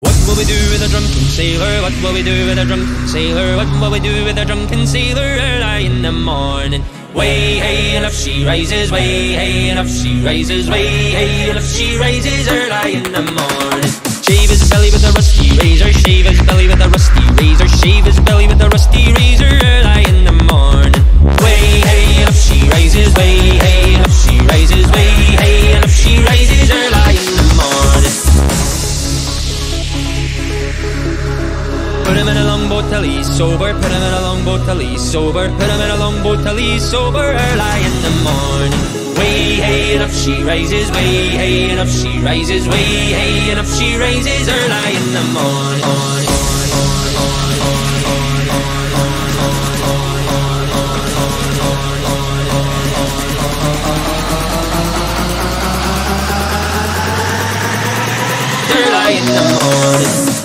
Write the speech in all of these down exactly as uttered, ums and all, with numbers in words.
What will we do with a drunken sailor? What will we do with a drunken sailor? What will we do with a drunken sailor early in the morning? Way hey, and up she rises, way hey, and up she rises, way hey, and up she rises early in the morning. Shave his belly with a rusty razor, shave his belly with a rusty razor, shave his belly with a rusty razor early in the morning. Way hey, and up she rises, way hey, and up she rises, way hey, and up she rises early in the morning. Put him in a longboat till he's sober, put him in a longboat till he's sober, put him in a longboat till he's sober early in the morning. Way hey, and up she rises, way hey, and up she rises, way hey, and up she rises early in the morning. Early in the morning.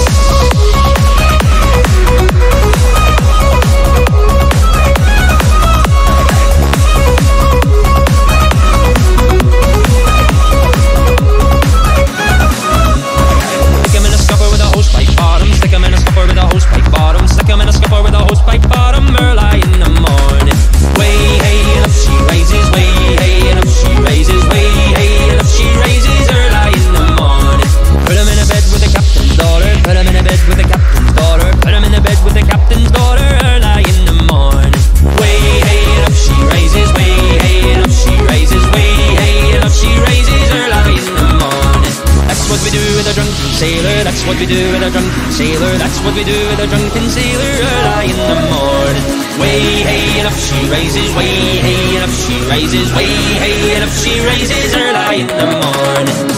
That's what we do with a drunken sailor. That's what we do with a drunken sailor early in the morning. Way hey, and up she rises, way hey, and up she rises, way hey, and up she rises early in the morning.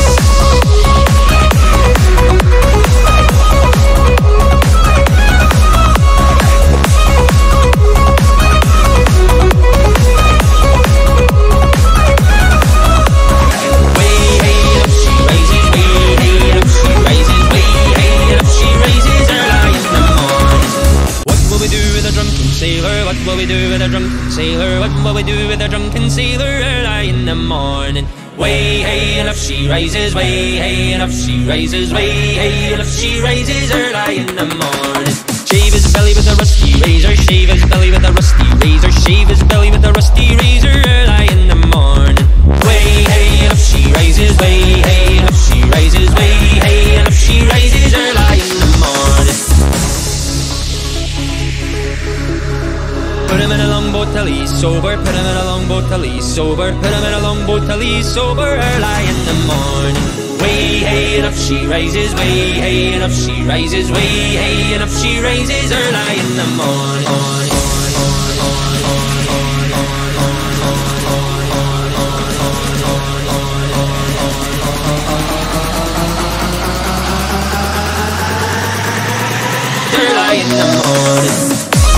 What will we do with a drunken sailor? What will we do with a drunken sailor early in the morning? Way hey, and up she rises, way hey, and up she rises, way hey, and up she rises early in the morning. Shave his belly with a rusty razor, shave his belly with a rusty razor, shave his belly with a rusty razor early in the morning. Way hey, and up she rises, way hey, and up she rises, way hey, and up she rises early in the morning. Put him in a longboat till he's sober, put him in a longboat till he's sober, put him in a longboat till he's sober early in the morning. Way hey, and up she rises, way hey, and up she rises, way hey, and up she rises early in the morning. Early in the morning.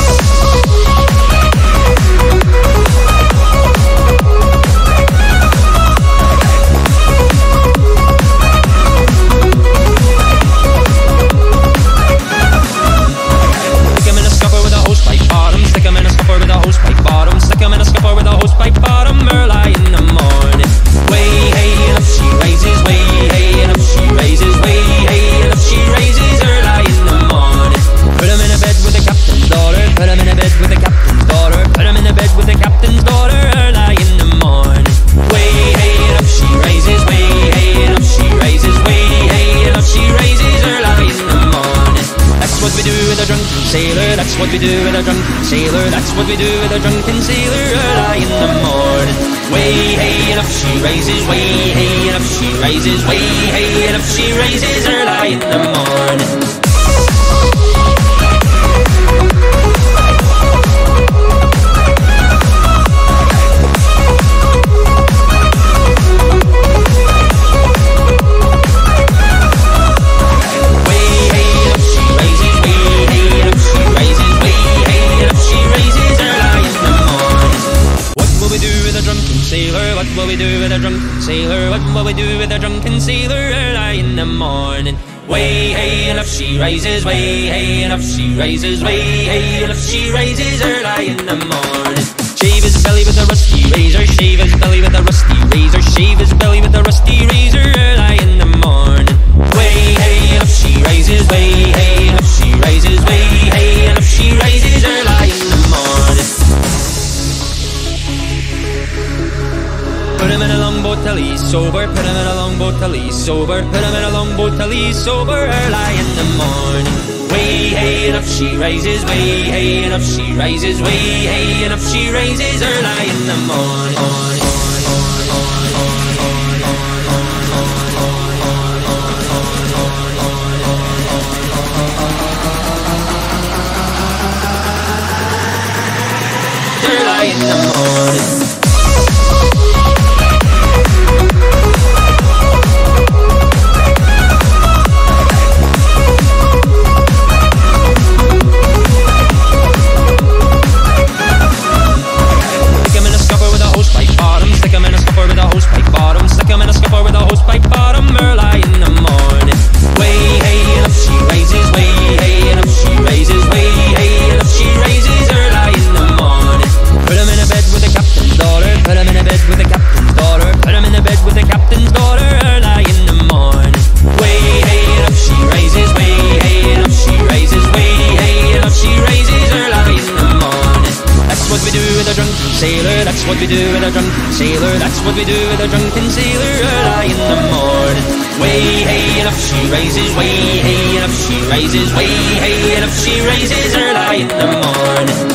That's what we do with a drunken sailor. That's what we do with a drunken sailor early in the morning. Way hey, and up she rises, way hey, and up she rises, way hey, and up she rises early in the morning. What will we do with a drunken sailor? What will we do with a drunken sailor early in the morning? Way hey, and up she rises, way hey, and up she rises, way hey, and up she rises early in the morning. Shave his belly with a rusty razor, shave his belly with a rusty razor, shave his belly with a rusty razor early in the morning. Way hey, sober. Put him in a longboat till he's sober early in the morning. Way hey and up she rises, way hey and up she rises, way hey and up she rises early in the morning. Early in the morning. That's what we do with a drunken sailor. That's what we do with a drunken sailor early in the morning. Way hey and up she rises, way hey and up she rises, way hey and up she rises early in the morning.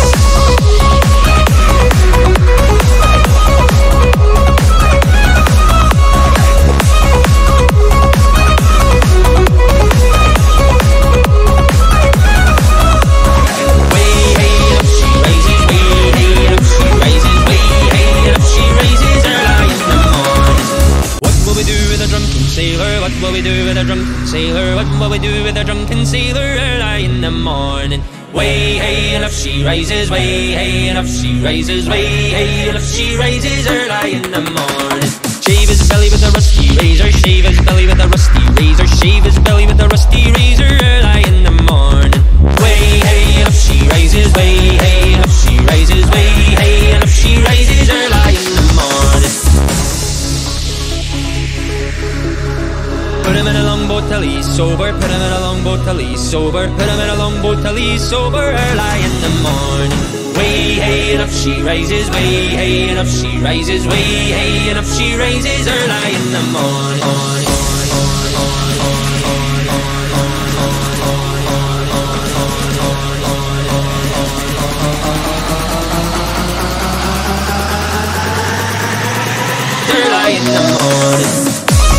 What will we do with a drunken sailor? What will we do with a drunken sailor early in the morning? Way hey and up she rises, way hey and up she rises, way hey and up she rises early in the morning. Shave his belly with a rusty razor, shave his belly with a rusty razor, shave his belly with a rusty razor early in the morning. Way hey and up she rises, way hey and up she rises, way hey and up she rises early in the morning. Put him in a longboat till he's sober. Put him in a longboat till he's sober. Put him in a longboat till he's sober early in the morning. Way hey and up she rises, way hey and up she rises, way hey and up she rises early in the morning. Early in the morning.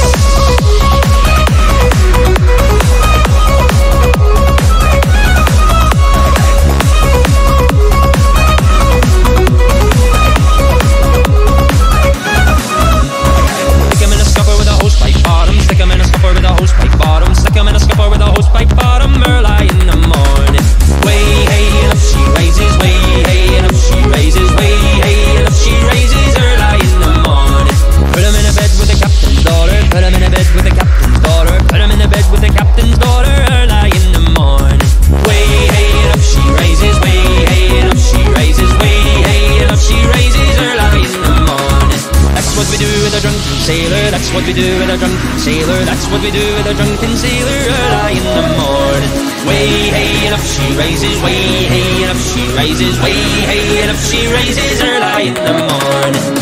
That's what we do with a drunken sailor. That's what we do with a drunken sailor early in the morning. Way hey and up she rises, way hey and up she rises, way hey and up she rises early in the morning.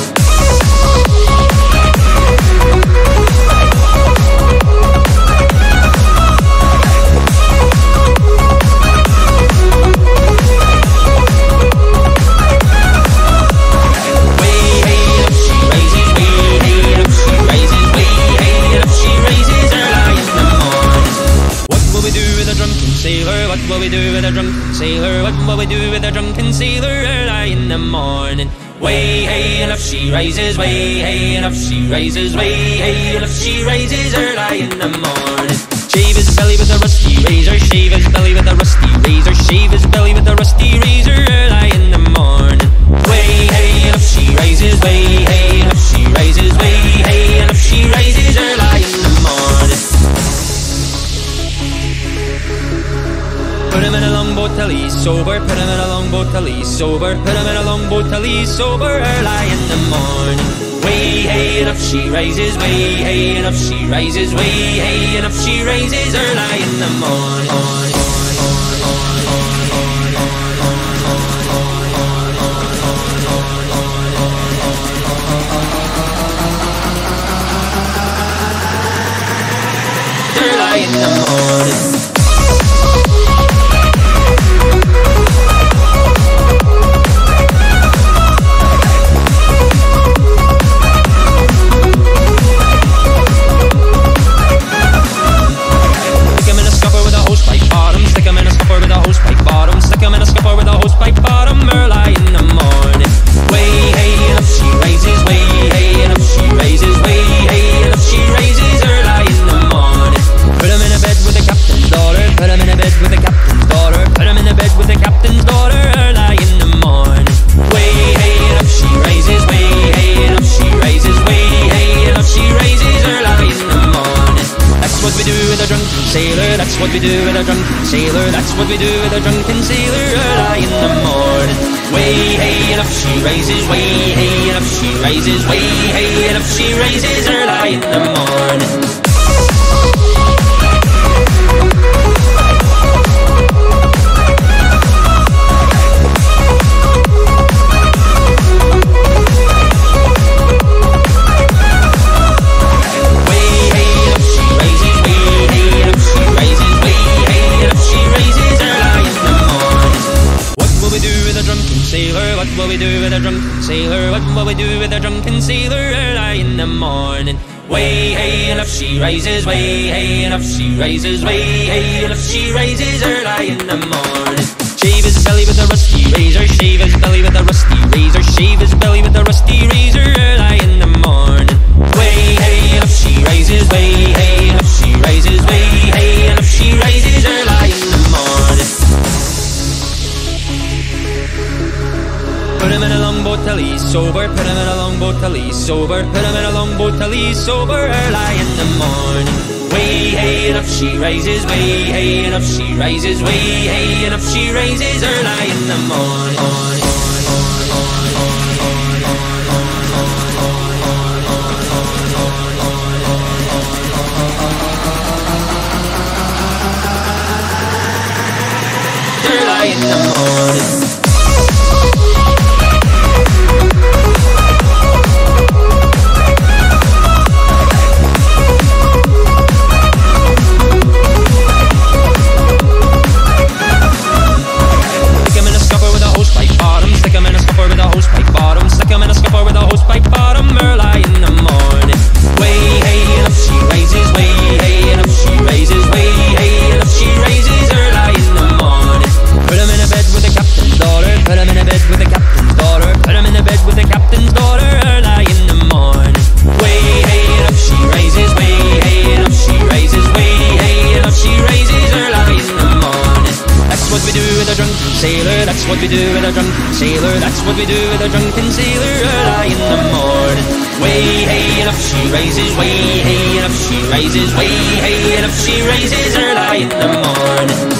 What will we do with a drunken sailor? What will we do with a drunken sailor early in the morning? Way hey and up she rises, way hey and up she rises, way hey and up she rises early in the morning. Shave his belly with a rusty razor, shave his belly with a rusty razor, shave his belly with a rusty razor early in the morning. Way hey and up she rises, way hey and up she rises, way hey and up she rises early in the morning. Put him in a longboat till he's sober. Put him in a longboat till he's sober. Put him in a longboat till he's sober early in the morning. Way hey and up she rises, way hey and up she rises, way hey and up she rises early in the morning. early in the morning. Sailor, that's what we do with a drunken sailor. That's what we do with a drunken sailor early in the morning. Way hey and up she rises, way hey and up she rises, way hey and up she rises early in the morning. What will we do with a drunken sailor? What will we do with a drunken sailor early in the morning? Way hey and up she rises, way hey and up she rises, way hey and up she rises early in the morning. Shave his belly with a rusty razor, shave his belly with a rusty razor, shave his belly with a rusty razor early in the morning. Way hey and up she rises, way hey and up she rises, way hey and up she rises early in the morning. Put him in a longboat till he's sober, put him in a longboat till he's sober, put him in a longboat till he's sober early in the morning. Way hey and up she rises, way hey and up she rises, way hey and up she rises early in the morning. Early in the morning. That's what we do with a drunken sailor. That's what we do with a drunken sailor early in the morning. Way hey and up she rises, way hey and up she rises, way hey and up she rises early in the morning.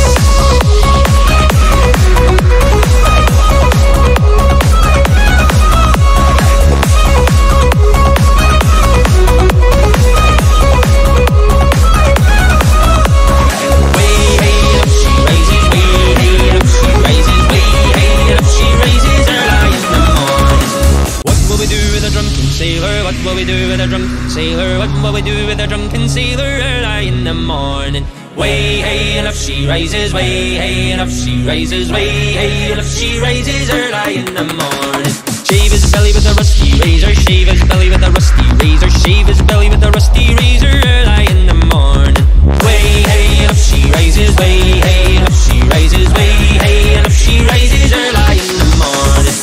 What will we do with a drunken sailor? What will we do with a drunken sailor early in the morning? Way hey and up she rises, way hey and up she rises, way hey and up she rises early in the morning. Shave his belly with a rusty razor, shave his belly with a rusty razor, shave his belly with a rusty razor early in the morning. Way hey and up she rises, way hey and up she rises, way hey and up she rises early in the morning.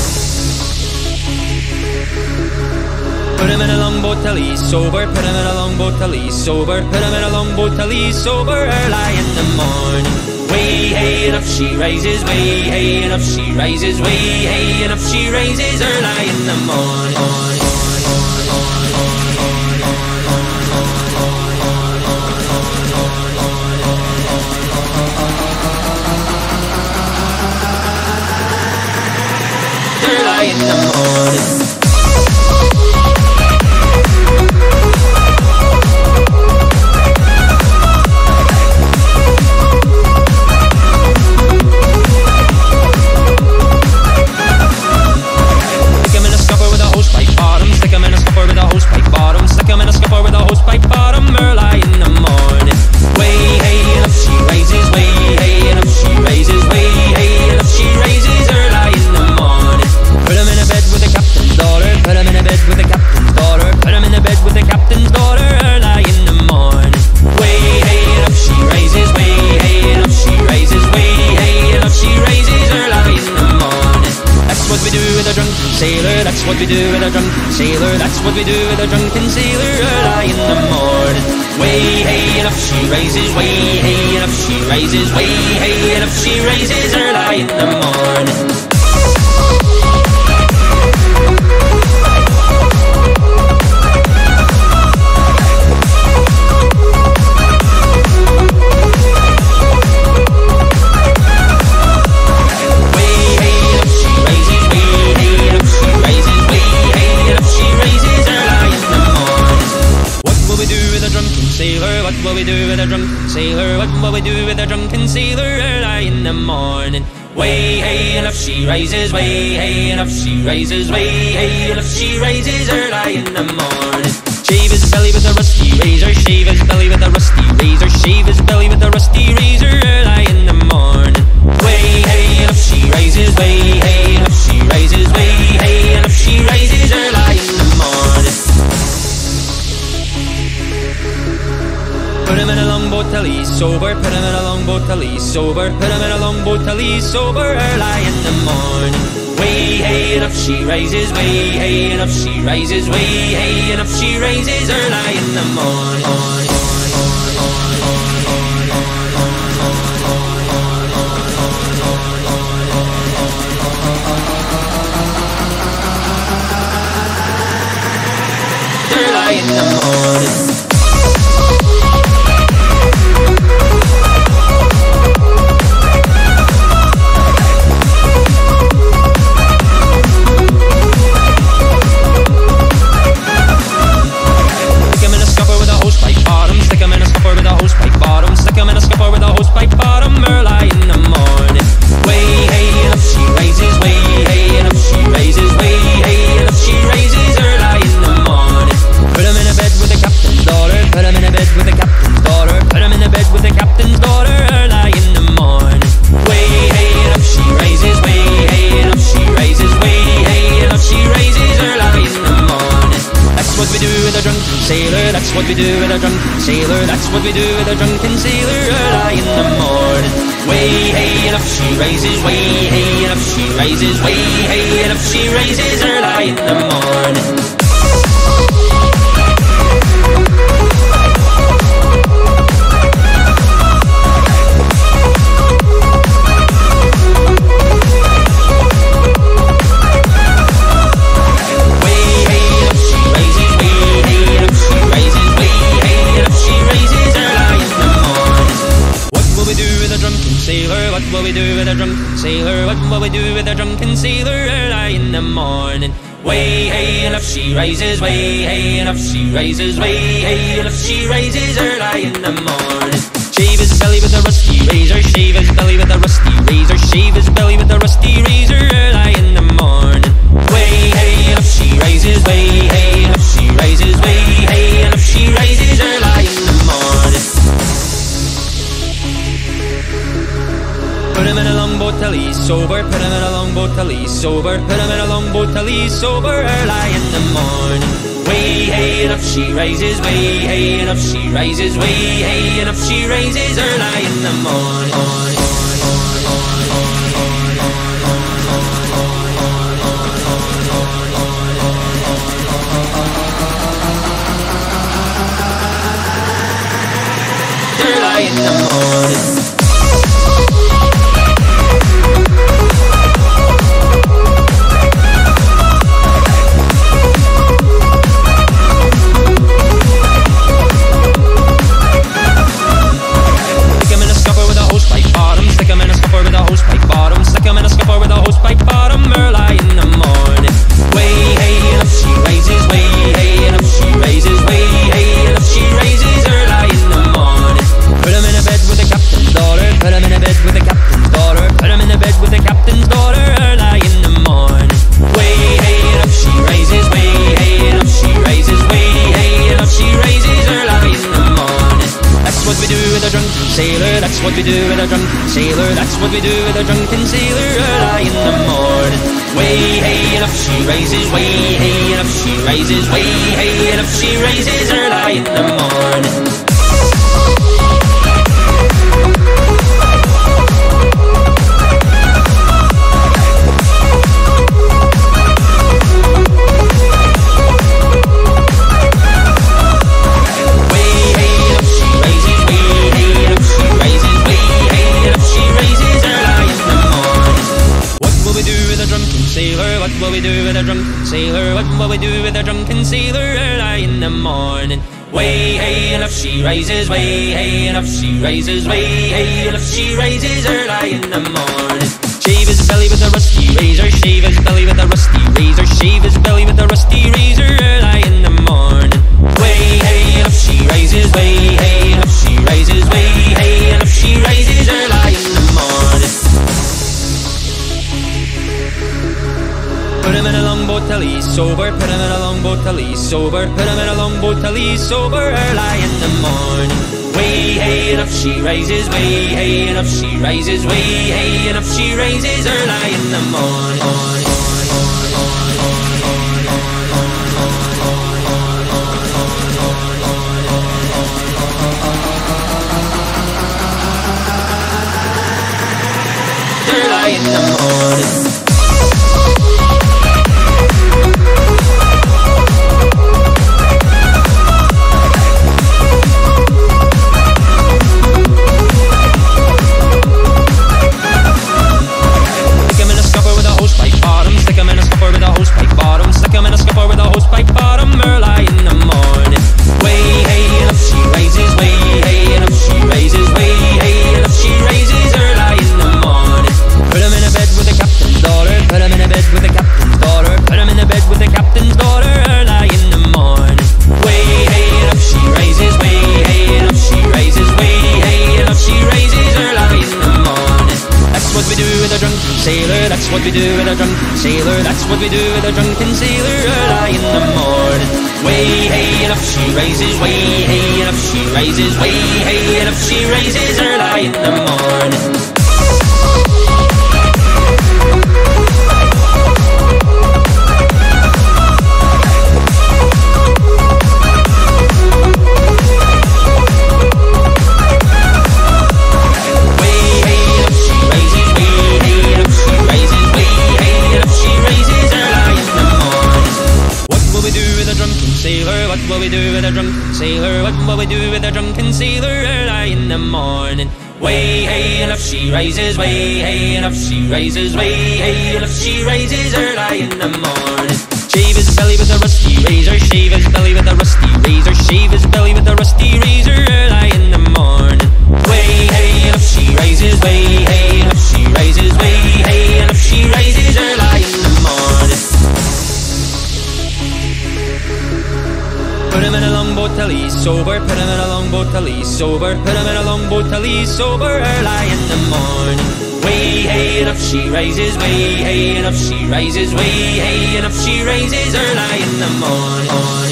Put him in a longboat till he's sober, put him in a longboat till he's sober, put him in a longboat till he's sober early in the morning. Way hey and up she rises, way hey and up she rises, way hey and up she rises early in the morning. Early in the morning. Pipe sailor, that's what we do with a drunken sailor early in the morning. Way hey and up she rises, way hey and up she rises, way hey and up she rises early in the morning. What will we do with a drunken sailor? What will we do with a drunken sailor early in the morning? Way hey and up she rises, way hey and up she rises, way hey and up she rises early in the morning. Shave his belly with a rusty razor, shave his belly with a rusty razor, shave his belly with a rusty razor early in the morning. Way hey and up she rises, way hey and up she rises, way hey and up she rises early in the morning. Put him in a longboat till he's sober, put him in a longboat till he's sober, put him in a longboat till he's sober early in the morning. Way hey and up she rises, way hey and up she rises, way hey and up she rises early in the morning. Early in the morning. That's what we do with a drunken sailor, that's what we do with a drunken sailor early in the morning. Way hey and up she rises, way hey and up she rises, way hey and up she rises early in the morning. What will we do with a drunken sailor? What will we do with a drunken sailor early in the morning? Way hey and up she rises, way hey and up she rises, way hey and up she rises early in the morning. Shave his belly with a rusty razor, shave his belly with a rusty razor, shave his belly with a rusty razor early in the morning. Way hey and up she rises, way hey and up she rises, way hey and up she rises early in the morning. Put him in a longboat till he's sober, put him in a longboat till he's sober, put him in a longboat till he's sober early in the morning. Way hey and up she rises, way hey and up she rises, way hey and up she rises early in the morning. Early in the morning. That's what we do with a drunken sailor, that's what we do with a drunken sailor early in the morning. Way hey and up she rises, way hey and up she rises, way hey and up she rises early in the morning. sailor, what will we do with a drunken sailor early in the morning? Way hey, and up she rises, way hey, and up she rises, way hey, and up she rises early in the morning. Shave his belly with a rusty razor, shave his belly with a rusty razor, shave his belly with a rusty razor early in the morning. Way hey, and up she rises, way hey, and up she rises, way hey, and up she rises early in the morning. Put him in a longboat till he's sober, put him in a longboat till he's sober, put him in a longboat till he's sober early in the morning. Way hey, and up she rises, way hey, and up she rises, way hey, and up she rises early in the morning. Early in the morning. Sailor, that's what we do with a drunken sailor. That's what we do with a drunken sailor early in the morning. Way hey, and up she rises, way hey, and up she rises, way hey, and up she rises early in the morning. What will we do with a drunken sailor? What will we do with a drunken sailor early in the morning? Way hey, and up she rises, way hey, and up she rises, way hey, and up she rises early in the morning. Shave his belly with a rusty razor, shave his belly with a rusty razor, shave his belly with a rusty razor early in the morning. Way hey, and up she rises, way hey, and up she rises, way hey, and up she rises early in the morning. Put him in a longboat till he's sober, put him in a longboat till he's sober, put him in a longboat till he's sober early in the morning. Way hey, and up she rises, way hey, and up she rises, way hey, and up she rises early in the morning.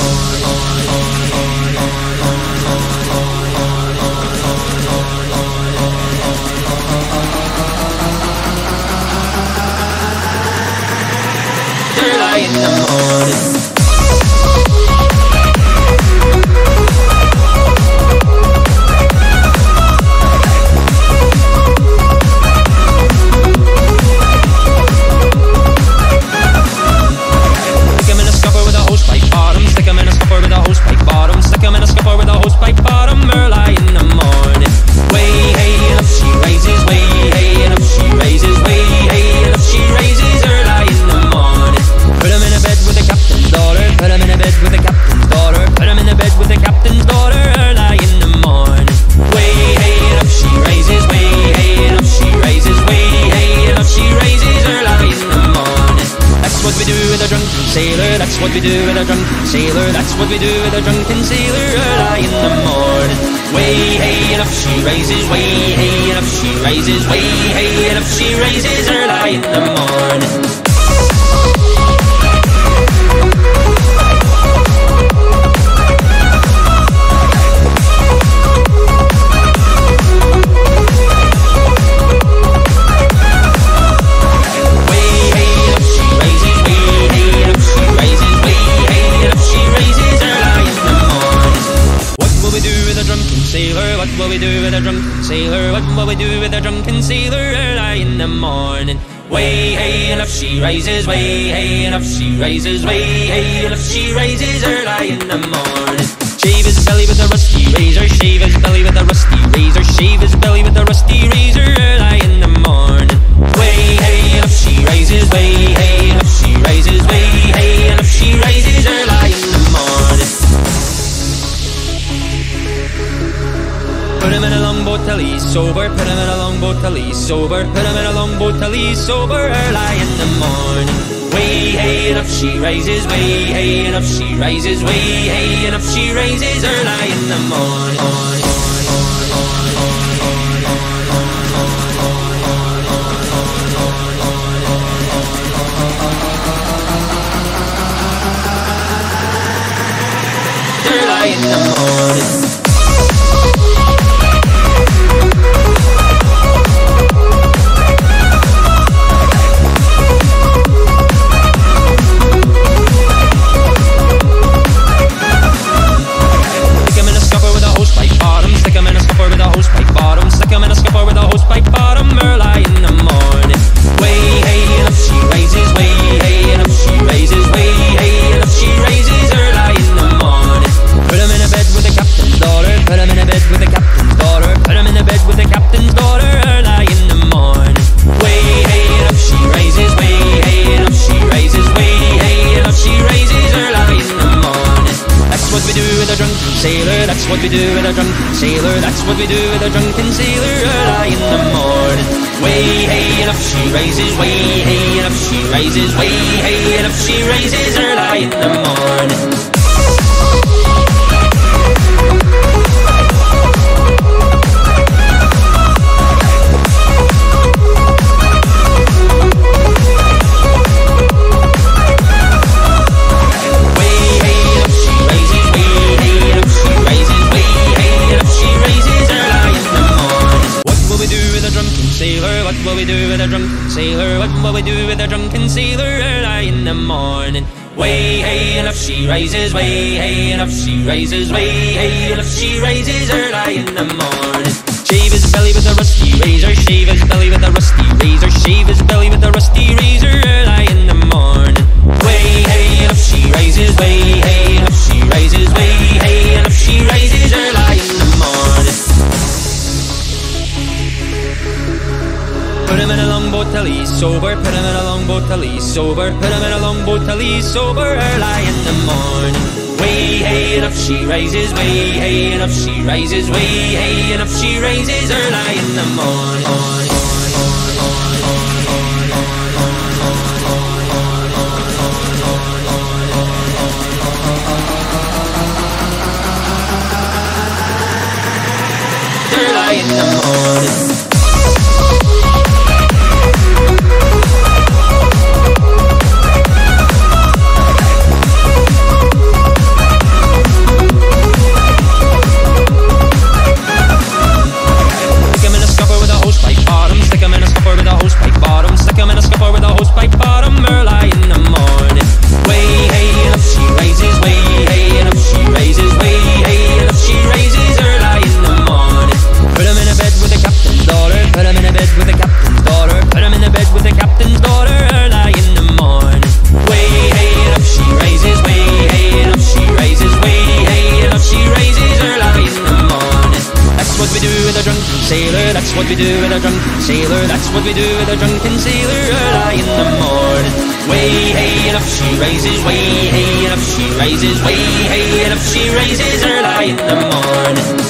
Early in the morning. Sailor, that's what we do with a drunken sailor. That's what we do with a drunken sailor early in the morning. Way hey, and up she rises, way hey, and up she rises, way hey, and up she rises early in the morning. What will we do with a drunken sailor? What will we do with a drunken sailor early in the morning? Way hey, and up she rises, way hey, and up she rises, way hey, and up she rises early in the morning. Shave his belly with a rusty razor, shave his belly with a rusty razor, shave his belly with a rusty razor early in the morning. Way hey, and up she rises, way hey, and up she rises, way him in a longboat till he's sober. Put him in a longboat till he's sober. Put him in a longboat till he's sober. Early in the morning. Way hey and up she rises. Way hey and up she rises. Way hey and up she rises. Early in the morning. Early in the morning. That's what we do with a drunken sailor. That's what we do with a drunken sailor. Early in the morning. Way hey and up she rises. Way hey and up she rises. Way hey and up she rises. Early in the morning. What will we do with a drunken sailor? What will we do with a drunken sailor? Early in the morning. Way hey and up she rises. Way hey and up she rises. Way hey and up she rises. Early in the morning. Shave his belly with a rusty razor. Shave his belly with a rusty razor. Shave his belly with a rusty razor. Early in the morning. Way hey and up she rises. Way hey and up she rises. Way hey and up she rises. Early in the morning. Put him in a longboat till he's sober. Put him in a longboat till he's sober. Put him in a longboat till he's sober. Early in the morning. Way hey and up she rises. Way hey and up she rises. Way hey and up she rises. Early in the morning. Early in the morning. That's what we do with a drunken sailor. That's what we do with a drunken sailor. Early in the morning. Way hey and up she rises. Way hey and up she rises. Way hey and up she rises. Early in the morning.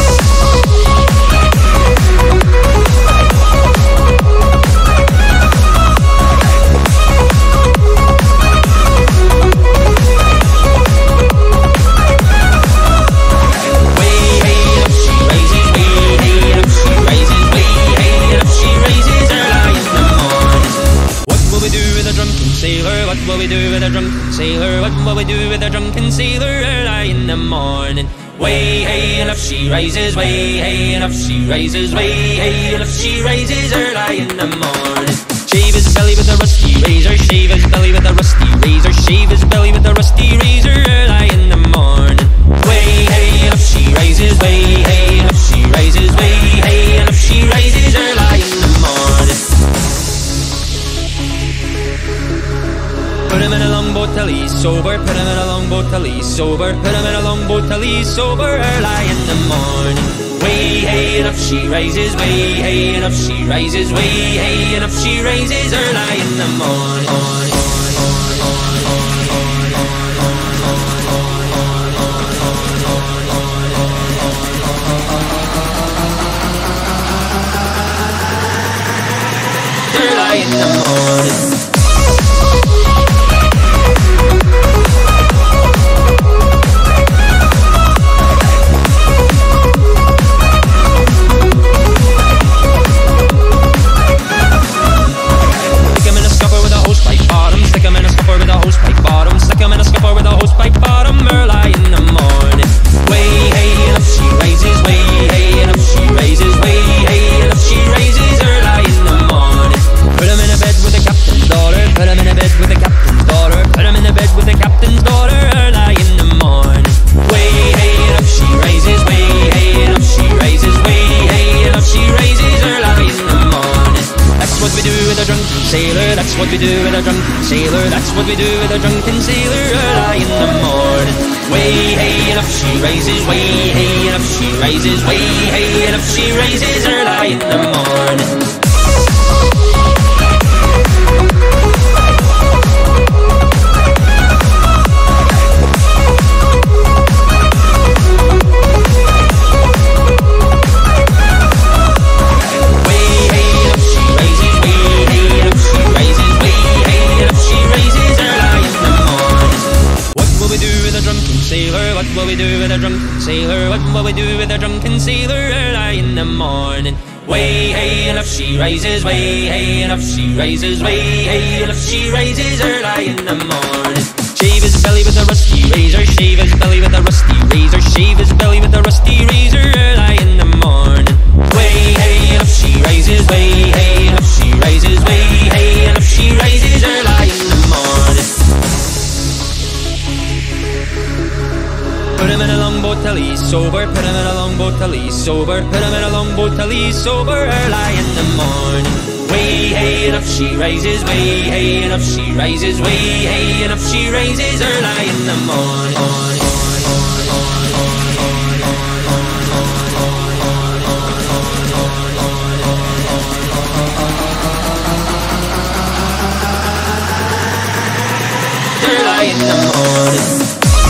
What will we do with a drunken sailor? What will we do with a drunken sailor? Early in the morning. Way hey and up she rises. Way hey and up she rises. Way hey and up she rises. Early in the morning. Shave his belly with a rusty razor. Shave his belly with a rusty razor. Shave his belly with a rusty razor. Early in the morning. Way hey and up she rises. Way hey and up she rises. Way hey and up she rises. Early in the morning. Put him in a longboat till he's sober. Put him in a longboat till he's sober. Put him in a longboat till he's sober. Early in the morning. Way hey and up she rises. Way hey and up she rises. Way hey and up she rises. Early in the morning. early in the morning. That's what we do with a drunken sailor. That's what we do with a drunken sailor early in the morning. Way hey and up she rises, way hey and up she rises, way hey and up she rises early in the morning. What will we do with a drunken sailor? What will we do with a drunken sailor early in the morning? Way hey and up she rises, way hey and up she rises, way hey and up she rises early in the morning. Shave his belly with a rusty razor, shave his belly with a rusty razor, shave his belly with a rusty razor early in the morning. Way hey and up she rises, way hey and up she rises, way hey and up she rises early in the morning. Put him in a longboat till he's sober, put him in a longboat till he's sober, put him in a longboat till he's sober early in the morning. Way hey and up she rises, way hey and up she rises, way hey and up she rises early in the morning. Early in the morning.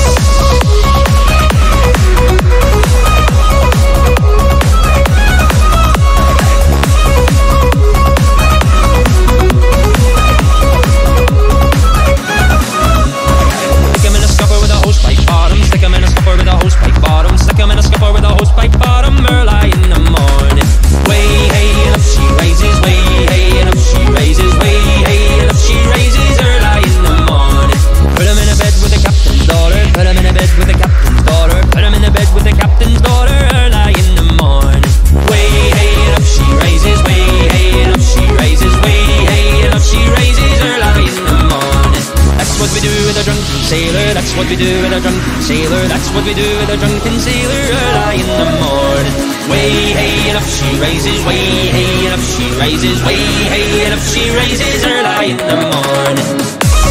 That's what we do with a drunken sailor. That's what we do with a drunken sailor early in the morning. Way hey and up she rises, way hey and up she rises, way hey and up she rises early in the morning.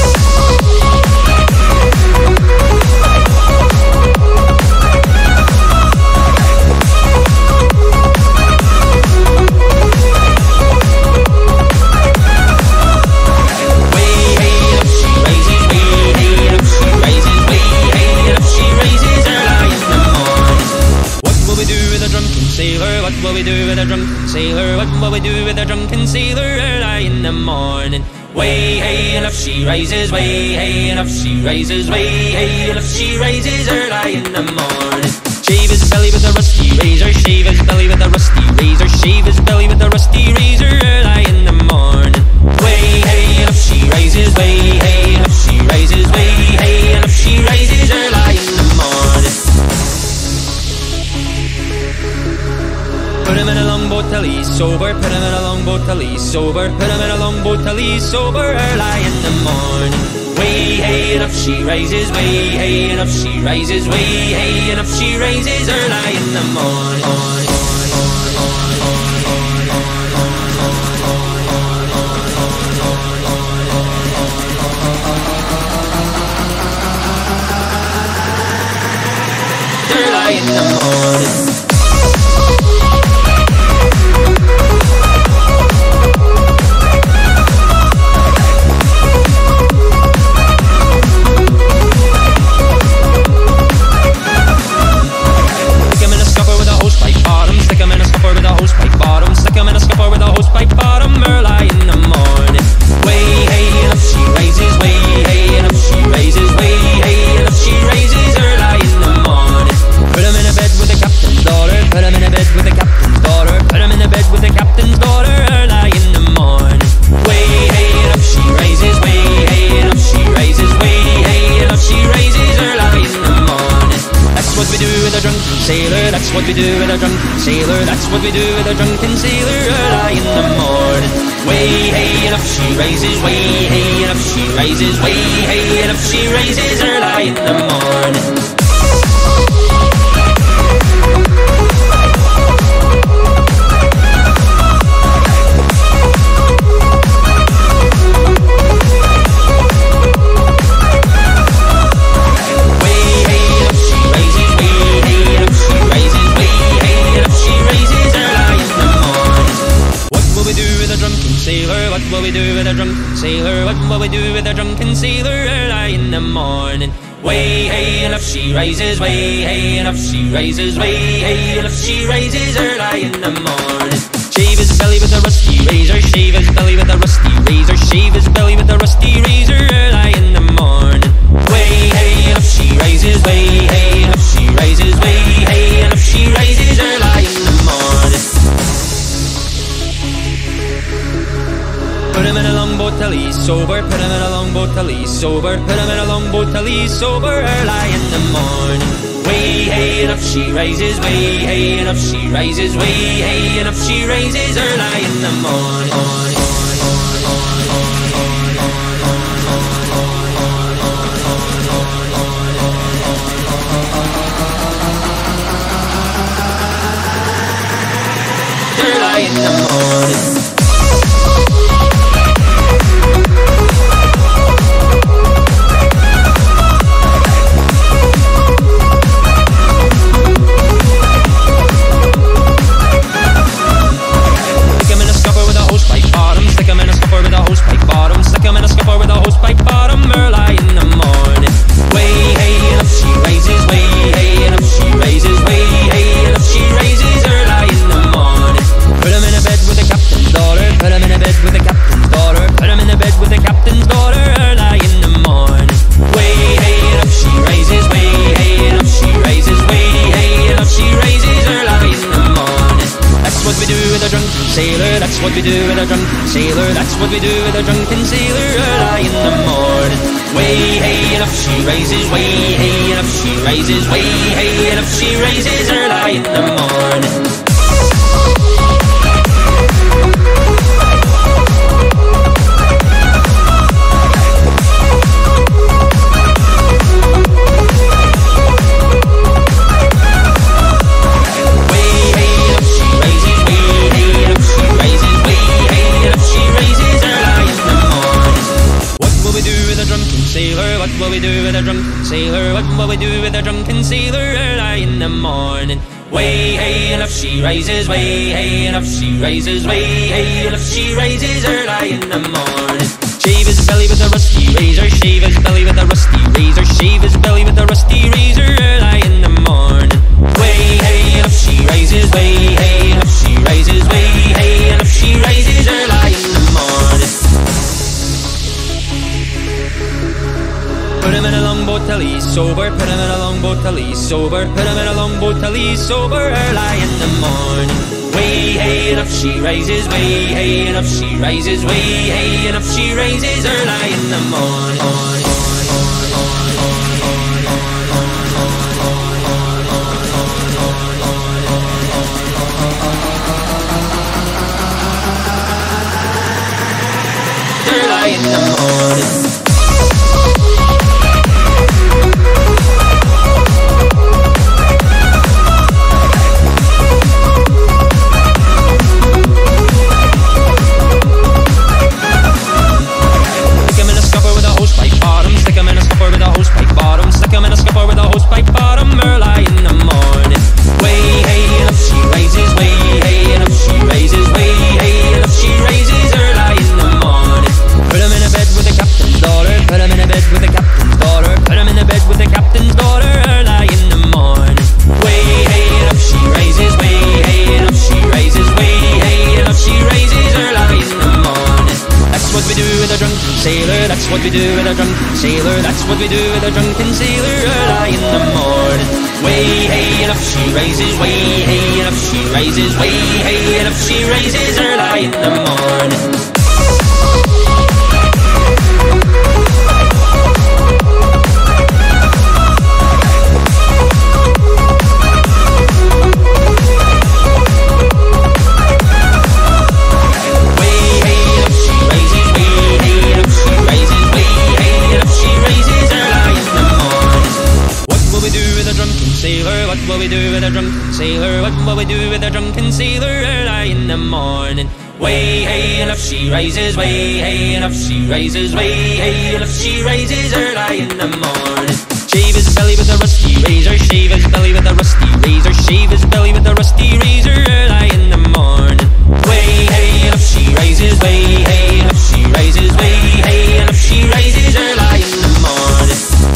What will we do with a drunken sailor? What will we do with a drunken sailor early in the morning? Way hey and up she rises, way hey and up she rises, way hey and up she rises early in the morning. Shave his belly with a rusty razor, shave his belly with a rusty razor, shave his belly with a rusty razor early in the morning. Way hey and up she rises, way hey and up she rises, way hey and up she rises early in the morning. Put him in a longboat till he's sober, put him in a longboat till he's sober, put him in a longboat till he's sober early in the morning. Way hey and up she rises, way hey and up she rises, way hey and up she rises early in the morning. Early in the morning. Bottom sailor, that's what we do with a drunken sailor early in the morning. Way hey and up she rises, way hey and up she rises, way hey and up she rises early in the morning. What will we do with a drunken sailor? What will we do with a drunken sailor early in the morning? Way hey and up she rises, way hey and up she rises, way hey and up she rises early in the morning. Shave his belly with a rusty razor, shave his belly with a rusty razor, shave his belly with a rusty razor early in the morning. Way hey and up she rises, way hey and up she rises, way hey and up she rises early in the morning. Put him in a longboat till he's sober, put him in a longboat till he's sober, put him in a longboat till he's sober early in the morning. Way hey and up she rises, way hey and up she rises, way hey and up she rises early in the morning. Early in the morning. That's what we do with a drunken sailor, that's what we do with a drunken sailor early in the morning. Way hey and up she rises, way hey and up she rises, way hey and up she rises early in the morning. What will we do with a drunken sailor? What will we do with a drunken sailor early in the morning? Way hey and up she rises, way hey and up she rises, way hey and up she rises early in the morning. Shave his belly with a rusty razor, shave his belly with a rusty razor, shave his belly with a rusty razor early in the morning. Way hey and up she rises, way hey and up she rises, way hey and up she rises early in the morning. Put him in a longboat till he's sober, put him in a longboat till he's sober, put him in a longboat till he's sober early in the morning. Way hey and up she rises, way hey and up she rises, way hey and up she rises early in the morning. Early in the morning. That's what we do with a drunken sailor, that's what we do with a drunken sailor early in the morning. Way hey and up she rises, way hey and up she rises, way hey and up she rises early in the morning. her early in the morning. Way hey, and up she rises, way hey, and up she rises, way hey, and up she rises early in the morning. Shave his belly with a rusty razor, shave his belly with a rusty razor, shave his belly with a rusty razor early in the morning. Way hey, and up she rises, way hey, and up she rises, way hey, and up she rises early in the morning.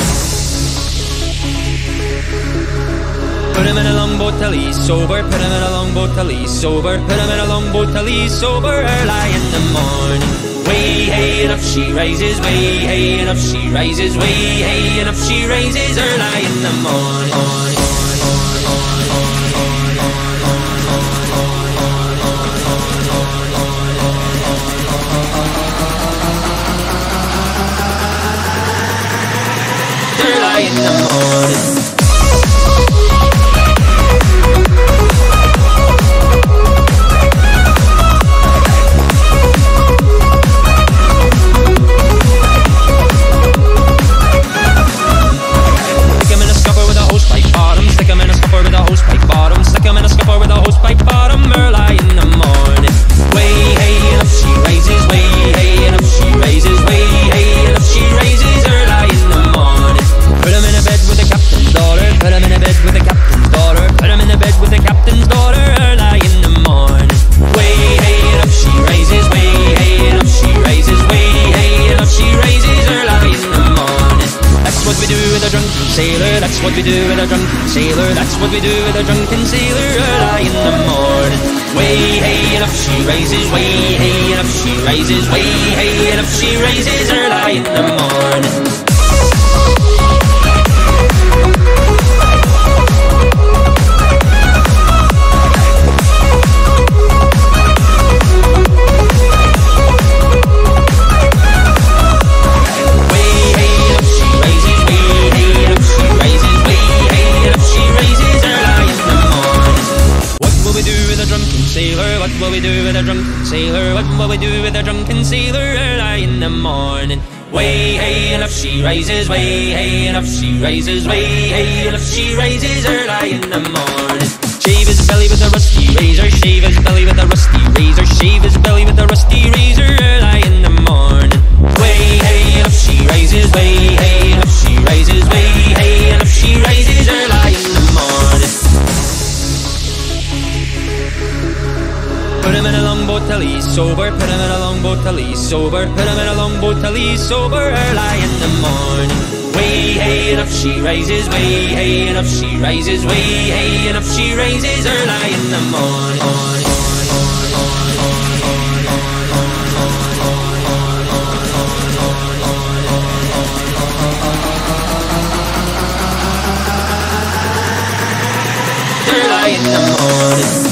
Put him in a longboat till he's sober, put him in a longboat till he's sober, put him in a longboat till he's sober early in the morning. Way hey, and up she rises, way hey, and up she rises, way hey, and up she rises early in the morning. Early in the morning. That's what we do with a drunken sailor. That's what we do with a drunken sailor early in the morning. Way hey, and up she rises, way hey, and up she rises, way hey, and up she rises early in the morning. What will we do with a drunken sailor? What will we do with a drunken sailor early in the morning? Way hey, and up she rises, way hey, and up she rises, way hey, and up she rises early in the morning. Shave his belly with a rusty razor, shave his belly with a rusty razor, shave his belly with a rusty razor early in the morning. Way hey, and up she rises, way hey, and up she rises, way hey, and up she rises early in the morning. Put him in a longboat till he's sober, put him in a longboat till he's sober, put him in a longboat till he's sober early in the morning. Way hey, and up she rises, way hey, and up she rises, way hey, and up she rises early in the morning. Early in the morning.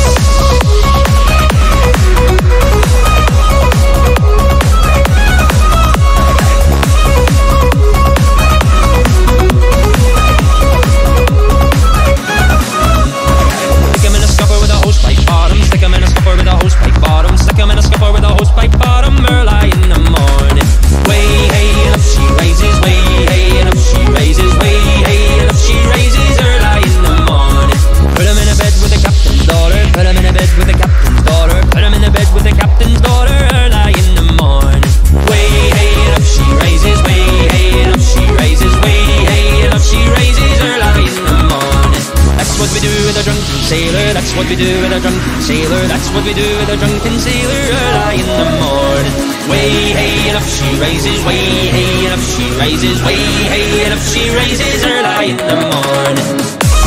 That's what we do with a drunken sailor. That's what we do with a drunken sailor early in the morning. Way hey, and up she rises, way hey, and up she rises, way hey, and up she rises early in the morning.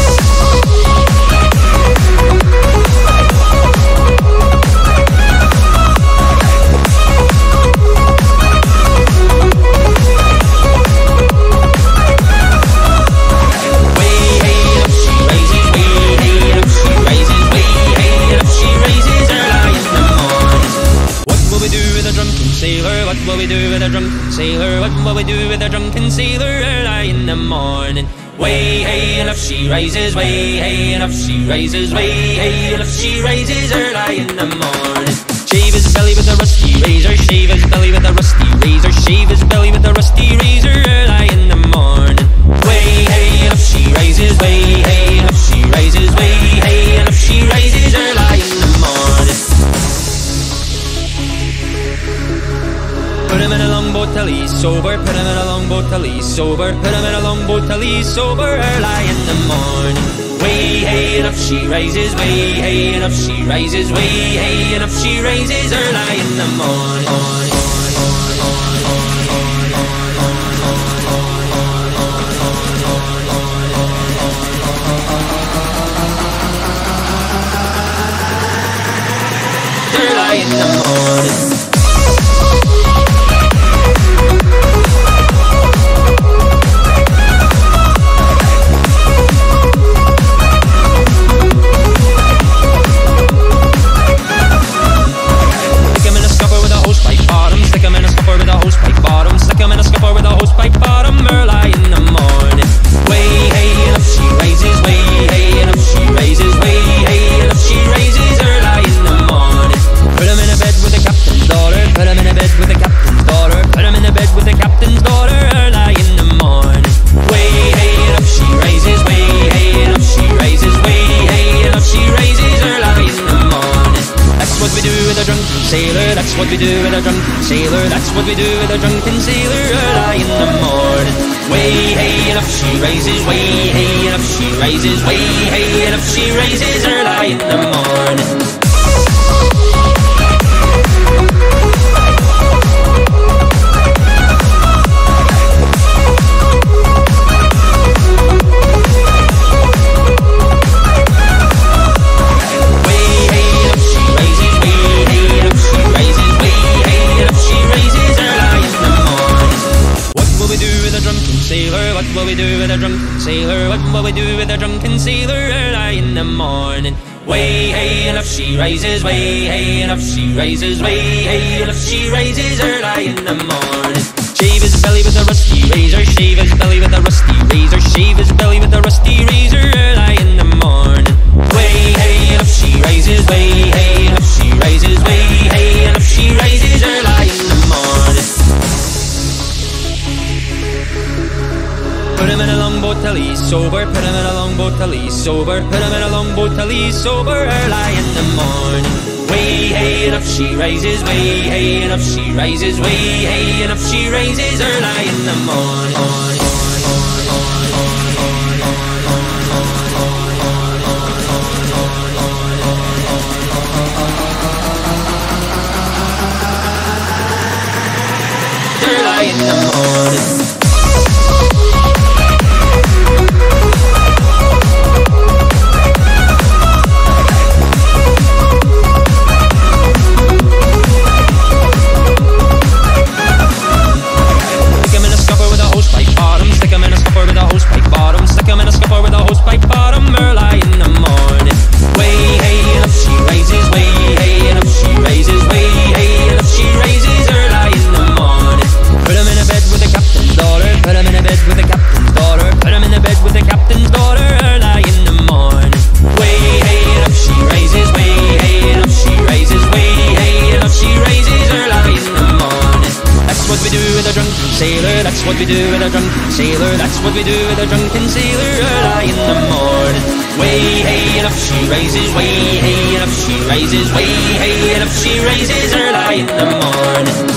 What will we do with a drunken sailor? What will we do with a drunken sailor early in the morning? Way hey, and up she rises, way hey, and up she rises, way hey, and up she rises early in the morning. Shave his belly with a rusty razor, shave his belly with a rusty razor, shave his belly with a rusty razor early in the morning. Way hey, and up she rises, way hey, and up she rises, way hey, and up she rises early in the morning. sober, put him in a longboat till he's sober, put him in a longboat till he's sober, early in the morning. Way hey, and up she rises, way hey, and up she rises, way hey, and up she rises, early in the morning. Early in the morning. Sailor, that's what we do with a drunken sailor. That's what we do with a drunken sailor early in the morning. Way hey, and up she rises. Way hey, and up she rises. Way hey, and up she rises early in the morning. What will we do with a drunken sailor? What will we do with a drunken sailor early in the morning? Way hey, and up she rises. Way hey, and up she rises. Way hey, and up she rises early in the morning. Shave his belly with a rusty razor. Shave his belly with a rusty razor. Shave his belly with a rusty razor early in the morning. Way hey, and up she rises. Way hey, and up she rises. Way hey, and up she rises early in the morning. Put him in a longboat till he's sober, put him in a longboat till he's sober, put him in a longboat till he's sober, early in the morning. Way hey, and up she rises, way hey, and up she rises, way hey, and up she rises, early in the morning. Early in the morning. Sailor, that's what we do with a drunken sailor. That's what we do with a drunken sailor early in the morning. Way hey, and up she rises. Way hey, and up she rises. Way hey, and up she rises early in the morning.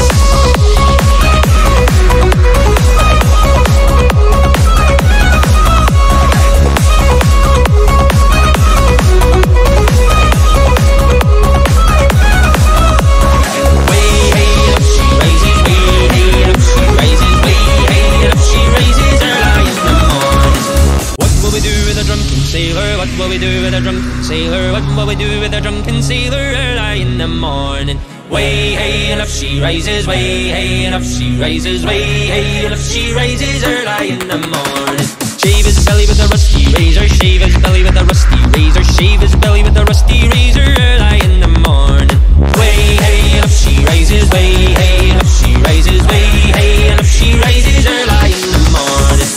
What will we do with a drunken sailor? What will we do with a drunken sailor early in the morning? Way hey, and up she rises. Way hey, and up she rises. Way hey, and up she rises early in the morning. Shave his belly with a rusty razor. Shave his belly with a rusty razor. Shave his belly with a rusty razor early in the morning. Way hey, and up she rises. Way hey, and up she rises. Way hey, and up she rises early in the morning.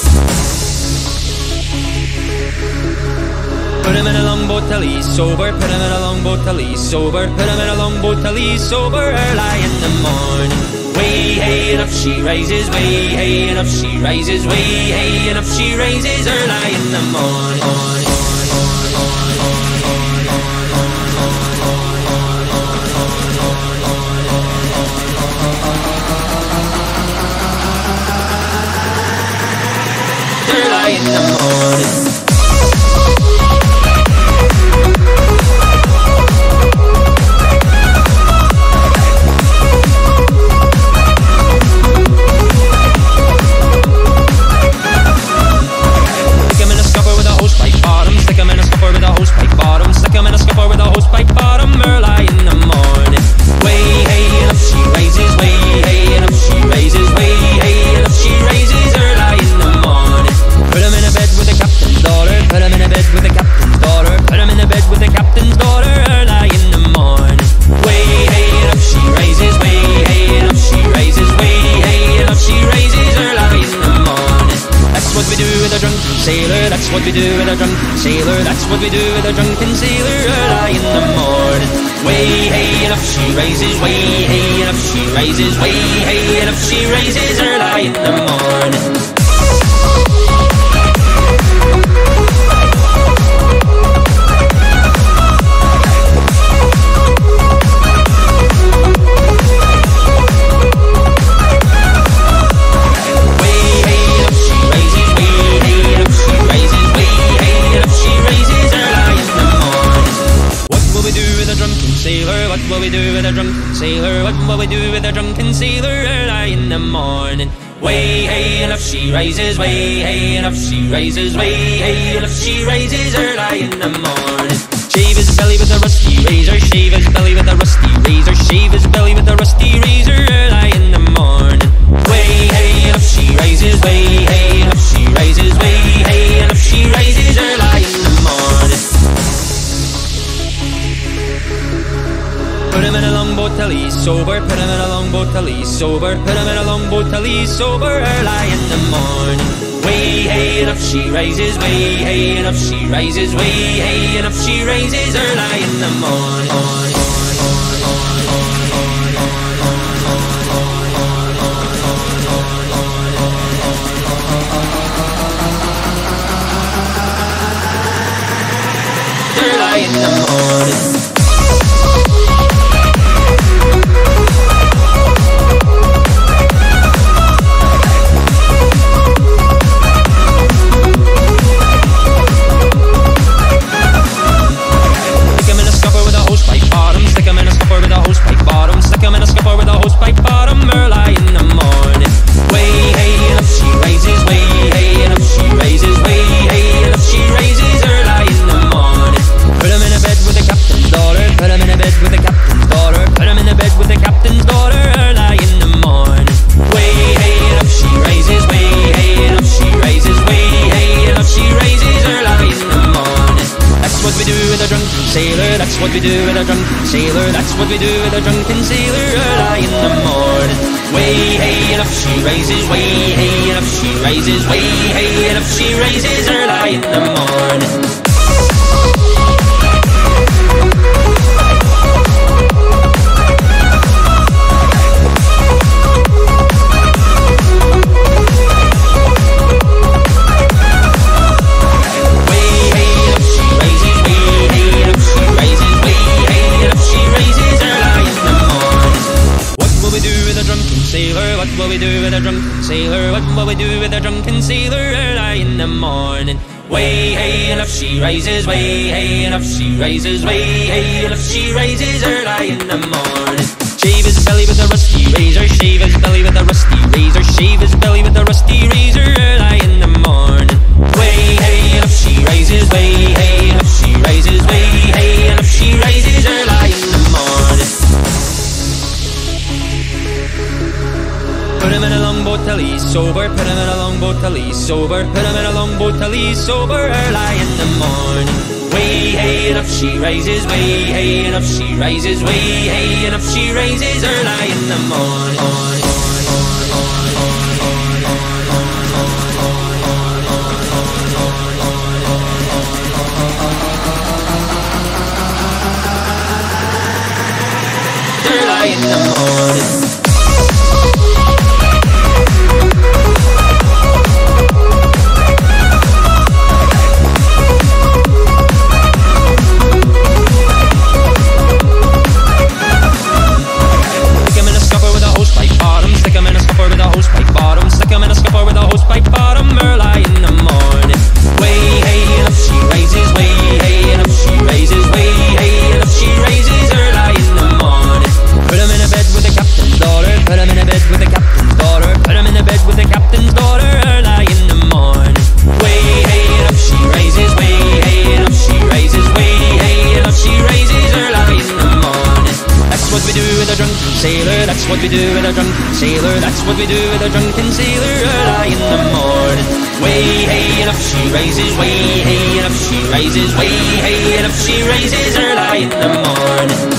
Put him in a longboat till he's sober. Put him in a longboat till he's sober. Put him in a longboat till he's sober early in the morning. Way hey, and up she rises. Way hey, and up she rises. Way hey, and up she rises early in the morning. hose pipe bottom early in the morning. Way hey and up she raises, way hey and up she raises, way hey and up she raises early in the morning. Put him in a bed with the captain's daughter, put him in a bed with the captain's daughter, put him in a bed with the captain's daughter early in the morning. Way hey and up she raises, way hey and up she raises, way hey and up she raises early in the morning. That's what we do with a drunken sailor, that's what we do with a drunken sailor, that's what we do with a drunken sailor early in the morning. Way hey and up she raises, way hey and up she raises, way hey and up she raises early in the morning. What will we do with a drunken sailor? What will we do with a drunken sailor early in the morning? Way hey and up she raises, way hey and up she raises, way hey and up she raises early in the morning. Shave his belly with a rusty razor, shave his belly with a rusty razor, shave his belly with a rusty razor early in the morning. Way hey and up she raises, way hey and up she raises, way hey and up she raises early in the morning. Put him in a longboat till he's sober, put him in a longboat till he's sober, put him in a longboat till he's sober early in the morning. Way hey and up she raises, way hey and up she raises, way hey and up she raises early in the morning. Early in the morning. That's what we do with a drunken sailor, that's what we do with a drunken sailor early in the morning. Way hey and up she raises, way hey and up she raises, way hey and up she raises early in the morning. What will we do with a drunken sailor? What will we do with a drunken sailor early in the morning? Way hey and up she raises, way hey and up she raises, way hey and up she raises early in the morning. Shave his belly with a rusty razor, shave his belly with a rusty razor, shave his belly with a rusty razor early in the morning. Way hey and up she raises, way hey and up she raises, way hey and up she raises early in the morning. Put him in a longboat till he's sober, put him in a longboat till he's sober, put him in a longboat till he's sober early in the morning. Way hey and up she raises, way hey and up she raises, way hey and up she raises early in the morning. Early in the morning. what we do with a drunken sailor. That's what we do with a drunken sailor early in the morning. Way hey and up she rises, way hey and up she rises, way hey and up she rises early in the morning.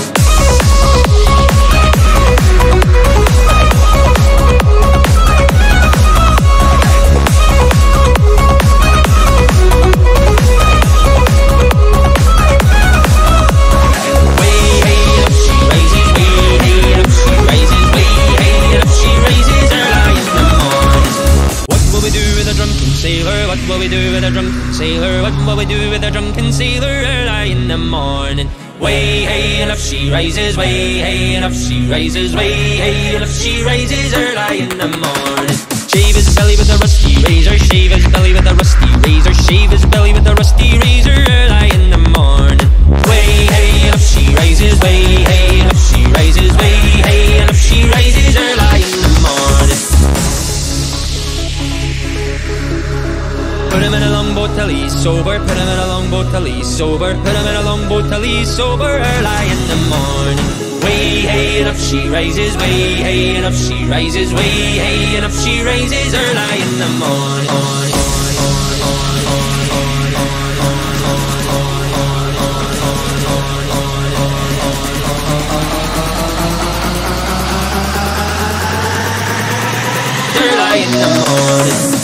What will we do with a drunken sailor? What will we do with a drunken sailor early in the morning? Way hey and up she rises, way hey and up she rises, way hey and up she rises early in the morning. Shave his belly with a rusty razor, shave his belly with a rusty razor, shave his belly with a rusty razor early in the morning. Way hey and up she rises, way hey and up she rises, way hey and up she rises early in the morning. Put him in a longboat till he's sober, put him in a longboat till he's sober, put him in a longboat till he's sober early in the morning. Way hey and up she rises, way hey and up she rises, way hey and up she rises early in the morning. Early in the morning.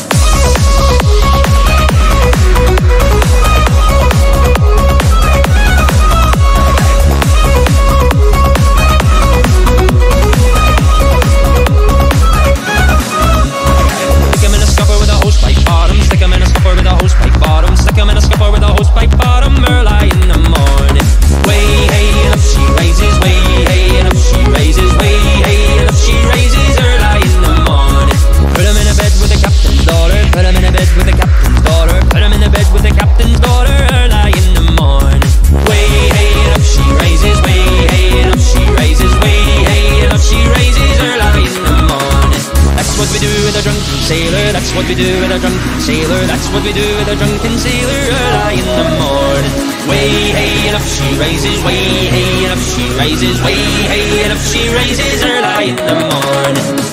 Sailor, that's what we do with a drunken sailor. That's what we do with a drunken sailor early in the morning. Way hey and up she rises, way hey and up she rises, way hey and up she rises early in the morning.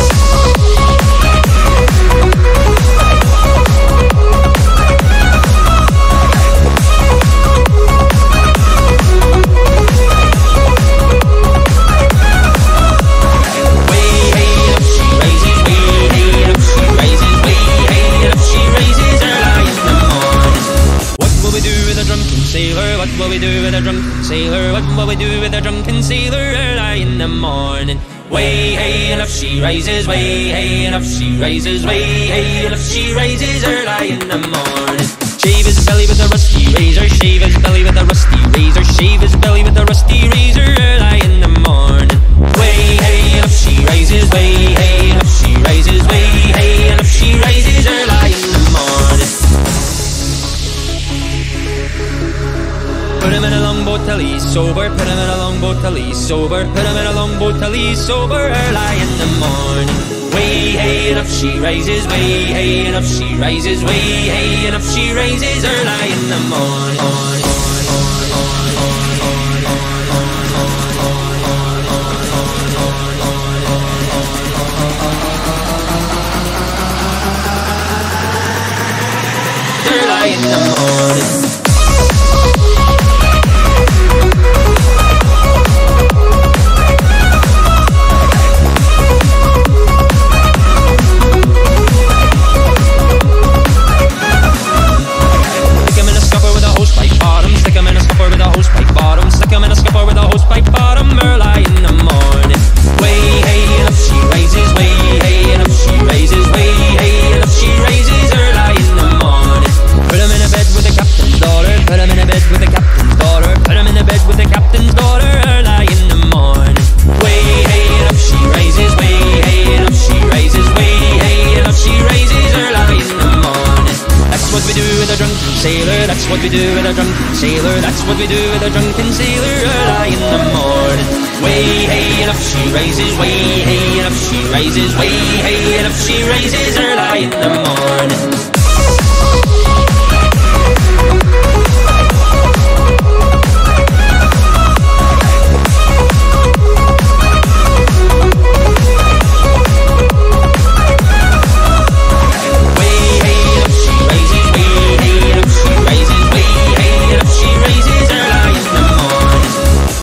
What will we do with a drunken sailor? What will we do with a drunken sailor early in the morning? Way hey and up she rises, way hey and up she rises, way hey and up she rises early in the morning. Shave his belly with a rusty razor, shave his belly with a rusty razor, shave his belly with a rusty razor early in the morning. Way hey and up she rises, way hey and up she rises, way hey and up she rises early in the morning. Put him in a longboat till he's sober, put him in a longboat till he's sober, put him in a longboat till he's sober early in the morning. Way hey and up she rises, way hey and up she rises, way hey and up she rises early in the morning. Early in the morning. Sailor, that's what we do with a drunken sailor. That's what we do with a drunken sailor early in the morning. Way hey and up she rises, way hey and up she rises, way hey and up she rises early in the morning.